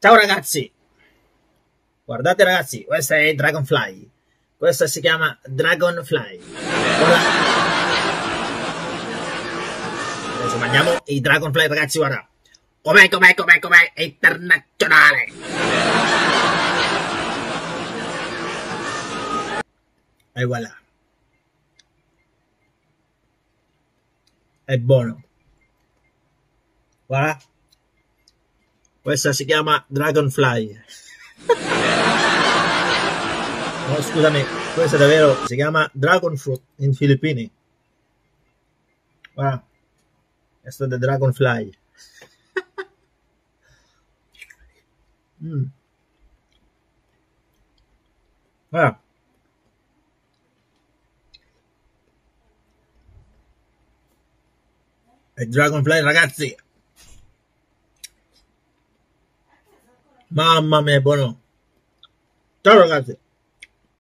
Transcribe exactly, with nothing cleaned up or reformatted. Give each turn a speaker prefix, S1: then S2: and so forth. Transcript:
S1: Ciao ragazzi, guardate ragazzi, questa è Dragonfly, questa si chiama Dragonfly. Ora... adesso mandiamo i Dragonfly ragazzi, guarda, com'è, com'è, com'è, com'è, è internazionale. E voilà, è buono, guarda. Questa si chiama Dragonfly. No, scusami, questa davvero si chiama Dragon Fruit in Filippini. Guarda, questa è the Dragonfly. mm. Guarda. È Dragonfly ragazzi. Mamma mia, è buono. Ciao ragazzi.